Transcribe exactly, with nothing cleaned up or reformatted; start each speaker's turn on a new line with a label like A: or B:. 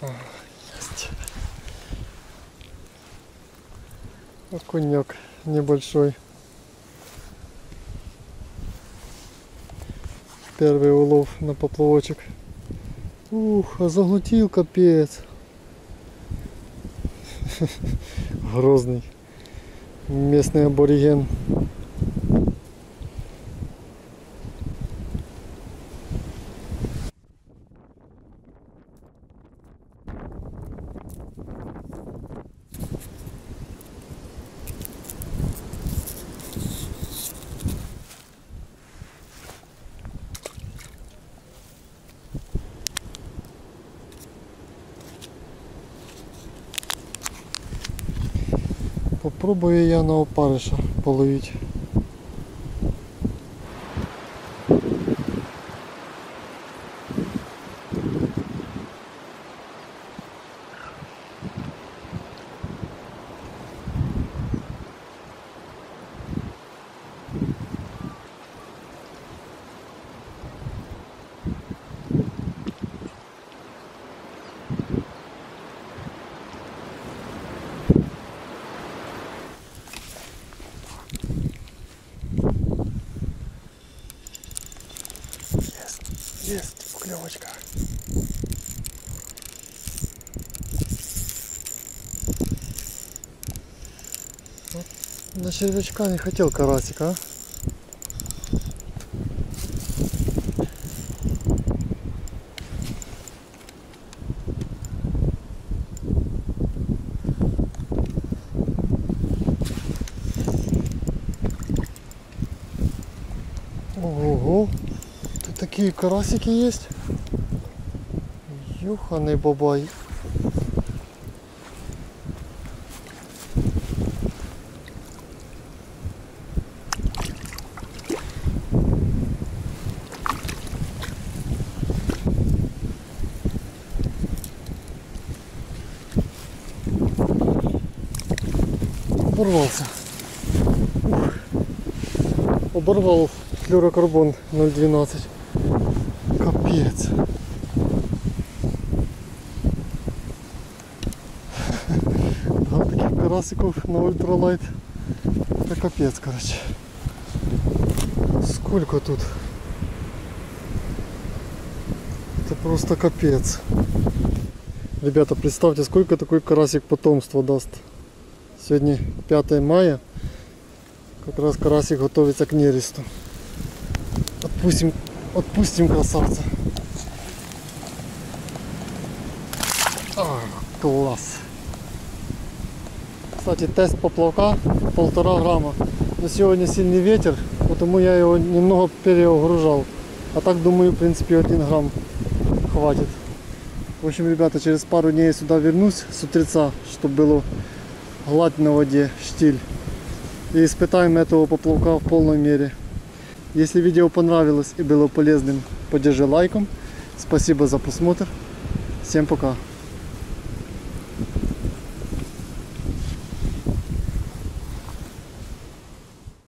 A: Есть. Окунек небольшой. Первый улов на поплавочек. Ух, а заглотил капец. Грозный. Местный абориген. Попробую я на опарыша половить. Есть поклевочка. Вот на червячка не хотел карасика, а? Ого! Такие карасики есть. Юханый бабай. Оборвался. Ух. Оборвал флюрокарбон ноль двенадцать. Капец. Да, таких карасиков на ультралайт. Это капец, короче. Сколько тут? Это просто капец. Ребята, представьте, сколько такой карасик потомства даст. Сегодня пятое мая. Как раз карасик готовится к нересту. Отпустим, отпустим красавца. А, класс. Кстати, тест поплавка полтора грамма. Но сегодня сильный ветер, потому я его немного переугружал. А так, думаю, в принципе, один грамм хватит. В общем, ребята, через пару дней я сюда вернусь с утреца, чтобы было гладь на воде, штиль. И испытаем этого поплавка в полной мере. Если видео понравилось и было полезным, поддержи лайком. Спасибо за просмотр. Всем пока.